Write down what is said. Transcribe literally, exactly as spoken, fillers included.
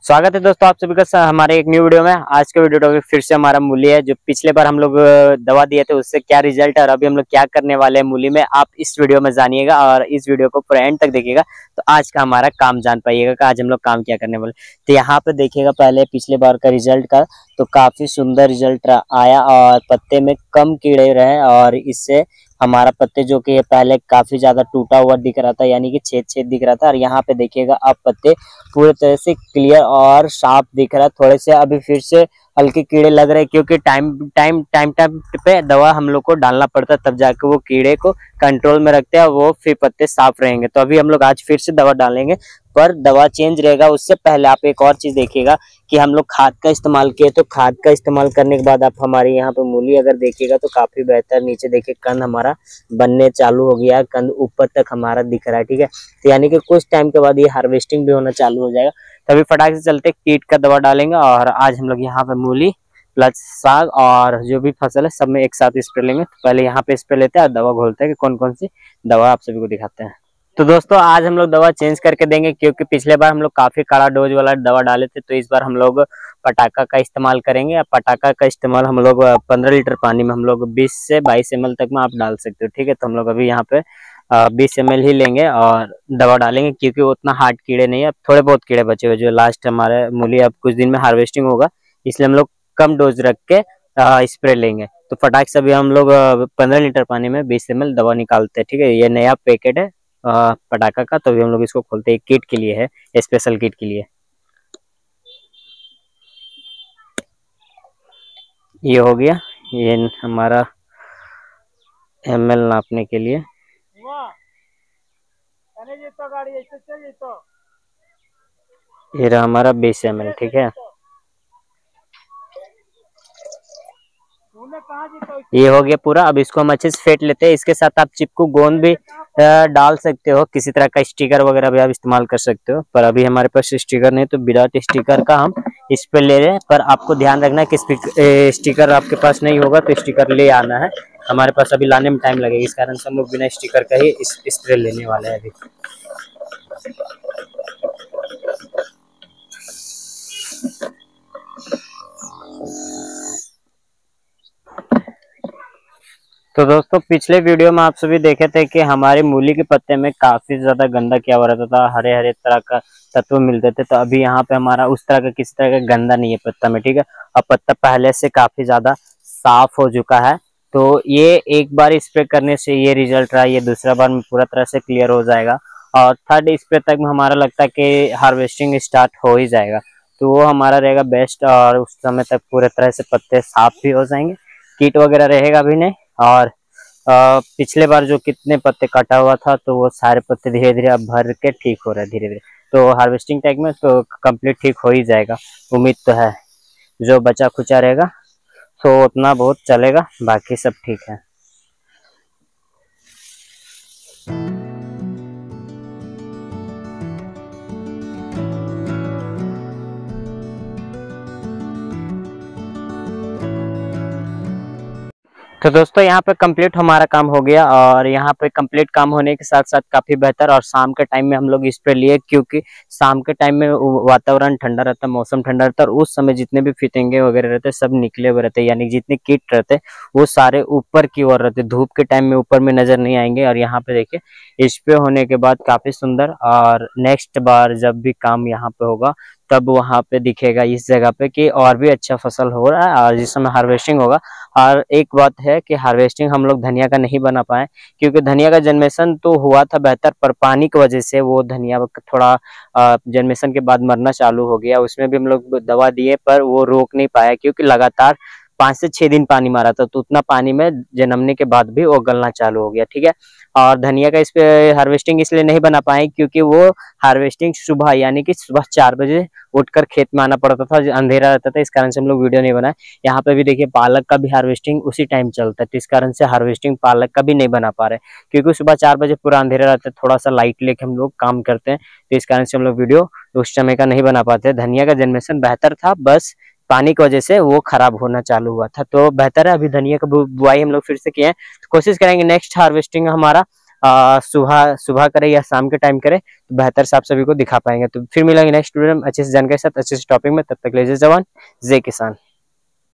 स्वागत है दोस्तों आप सभी का स- हमारे एक न्यू वीडियो में। आज के वीडियो टॉपिक फिर से हमारा मूली है। जो पिछले बार हम लोग अ, दवा दिए थे उससे क्या रिजल्ट है और अभी हम लोग क्या करने वाले हैं मूली में, आप इस वीडियो में जानिएगा और इस वीडियो को पूरा एंड तक देखिएगा तो आज का हमारा काम जान पाइएगा कि आज हम लोग काम क्या करने वाले। तो यहाँ पे देखिएगा पहले पिछले बार का रिजल्ट का, तो काफी सुंदर रिजल्ट आया और पत्ते में कम कीड़े रहे और इससे हमारा पत्ते जो कि पहले काफी ज्यादा टूटा हुआ दिख रहा था, यानी कि छेद छेद दिख रहा था, और यहाँ पे देखिएगा अब पत्ते पूरे तरह से क्लियर और साफ दिख रहा है। थोड़े से अभी फिर से हल्के कीड़े लग रहे हैं क्योंकि टाइम टाइम टाइम टाइम पे दवा हम लोग को डालना पड़ता है, तब जाके वो कीड़े को कंट्रोल में रखते हैं, वो फिर पत्ते साफ रहेंगे। तो अभी हम लोग आज फिर से दवा डालेंगे, पर दवा चेंज रहेगा। उससे पहले आप एक और चीज देखिएगा कि हम लोग खाद का इस्तेमाल किए, तो खाद का इस्तेमाल करने के बाद आप हमारे यहाँ पे मूली अगर देखिएगा तो काफी बेहतर, नीचे देखिए कंद हमारा बनने चालू हो गया, कंद ऊपर तक हमारा दिख रहा है। ठीक है, तो यानी कि कुछ टाइम के बाद ये हार्वेस्टिंग भी होना चालू हो जाएगा। तभी फटाक से चलते कीट का दवा डालेंगे और आज हम लोग यहाँ पे मूली प्लस साग और जो भी फसल है सब में एक साथ स्प्रे लेंगे। तो पहले यहाँ पे स्प्रे लेते हैं और दवा घोलते हैं कि कौन कौन सी दवा आप सभी को दिखाते हैं। तो दोस्तों आज हम लोग दवा चेंज करके देंगे क्योंकि पिछले बार हम लोग काफी कड़ा डोज वाला दवा डाले थे, तो इस बार हम लोग पटाखा का इस्तेमाल करेंगे। पटाखा का इस्तेमाल हम लोग पंद्रह लीटर पानी में हम लोग बीस से बाईस एम एल तक में आप डाल सकते हो। ठीक है, तो हम लोग अभी यहाँ पे बीस एम एल ही लेंगे और दवा डालेंगे क्योंकि उतना हार्ड कीड़े नहीं है, अब थोड़े बहुत कीड़े बचे हुए जो लास्ट हमारे मूली अब कुछ दिन में हार्वेस्टिंग होगा, इसलिए हम लोग कम डोज रख के स्प्रे लेंगे। तो फटाक से अभी हम लोग पंद्रह लीटर पानी में बीस एम एल दवा निकालते हैं। ठीक है, ये नया पैकेट है पटाखा का, तो अभी हम लोग इसको खोलते हैं। किट के लिए है, स्पेशल किट के लिए। ये हो गया, ये हमारा एम एल नापने के लिए। ये रहा हमारा बीस एम एल। ठीक है, ये हो गया पूरा। अब इसको हम अच्छे से फेंट लेते हैं। इसके साथ आप चिपकू गोंद भी डाल सकते हो, किसी तरह का स्टिकर वगैरह भी आप इस्तेमाल कर सकते हो, पर अभी हमारे पास स्टिकर नहीं तो विदाउट स्टिकर का हम इस पे ले रहे हैं। पर आपको ध्यान रखना है कि स्टिकर आपके पास नहीं होगा तो स्टिकर ले आना है। हमारे पास अभी लाने में टाइम लगेगा, इस कारण से हम लोग बिना स्टिकर का ही स्प्रे लेने वाले हैं अभी। तो दोस्तों पिछले वीडियो में आप सभी देखे थे कि हमारे मूली के पत्ते में काफी ज्यादा गंदा क्या हो रहता था, हरे हरे तरह का तत्व मिलते थे। तो अभी यहाँ पे हमारा उस तरह का किसी तरह का गंदा नहीं है पत्ता में। ठीक है, अब पत्ता पहले से काफी ज्यादा साफ हो चुका है। तो ये एक बार स्प्रे करने से ये रिजल्ट रहा, ये दूसरा बार में पूरा तरह से क्लियर हो जाएगा और थर्ड स्प्रे तक में हमारा लगता है कि हार्वेस्टिंग स्टार्ट हो ही जाएगा। तो वो हमारा रहेगा बेस्ट और उस समय तक पूरे तरह से पत्ते साफ भी हो जाएंगे, कीट वगैरह रहेगा भी नहीं। और आ, पिछले बार जो कितने पत्ते कटा हुआ था तो वो सारे पत्ते धीरे धीरे अब भर के ठीक हो रहे हैं धीरे धीरे। तो हार्वेस्टिंग टाइम में तो कंप्लीट ठीक हो ही जाएगा, उम्मीद तो है। जो बचा खुचा रहेगा तो उतना बहुत चलेगा, बाकी सब ठीक है। तो दोस्तों यहाँ पे कंप्लीट हमारा काम हो गया और यहाँ पे कंप्लीट काम होने के साथ साथ काफी बेहतर और शाम के टाइम में हम लोग स्प्रे लिए क्योंकि शाम के टाइम में वातावरण ठंडा रहता है, मौसम ठंडा रहता है और उस समय जितने भी फितेंगे वगैरह रहते सब निकले हुए रहते, यानी जितने कीट रहते वो सारे ऊपर की ओर रहते, धूप के टाइम में ऊपर में नजर नहीं आएंगे। और यहाँ पे देखिए स्प्रे होने के बाद काफी सुंदर, और नेक्स्ट बार जब भी काम यहाँ पे होगा तब वहां पे दिखेगा इस जगह पे कि और भी अच्छा फसल हो रहा है और जिस समय हार्वेस्टिंग होगा। और एक बात है कि हार्वेस्टिंग हम लोग धनिया का नहीं बना पाए क्योंकि धनिया का जन्मेशन तो हुआ था बेहतर, पर पानी की वजह से वो धनिया थोड़ा जन्मेशन के बाद मरना चालू हो गया। उसमें भी हम लोग दवा दिए पर वो रोक नहीं पाया क्योंकि लगातार पाँच से छह दिन पानी मारा था, तो उतना पानी में जन्मने के बाद भी वो गलना चालू हो गया। ठीक है, और धनिया का इस पे हार्वेस्टिंग इसलिए नहीं बना पाए क्योंकि वो हार्वेस्टिंग सुबह यानी कि सुबह चार बजे उठकर खेत में आना पड़ता था, अंधेरा रहता था, इस कारण से हम लोग वीडियो नहीं बनाए। यहाँ पे भी देखिए पालक का भी हार्वेस्टिंग उसी टाइम चलता है, तो इस कारण से हार्वेस्टिंग पालक का भी नहीं बना पा रहे क्योंकि सुबह चार बजे पूरा अंधेरा रहता है, थोड़ा सा लाइट लेके हम लोग काम करते हैं, तो इस कारण से हम लोग वीडियो उस समय का नहीं बना पाते। धनिया का जन्मेशन बेहतर था, बस पानी की वजह से वो खराब होना चालू हुआ था। तो बेहतर है अभी धनिया का बुआई हम लोग फिर से किए हैं, तो कोशिश करेंगे नेक्स्ट हार्वेस्टिंग हमारा सुबह सुबह करे या शाम के टाइम करे तो बेहतर से आप सभी को दिखा पाएंगे। तो फिर मिलेंगे नेक्स्ट वीडियो में अच्छे से जानकारी के साथ अच्छे से टॉपिक में। तब तक ले जय जवान जय किसान।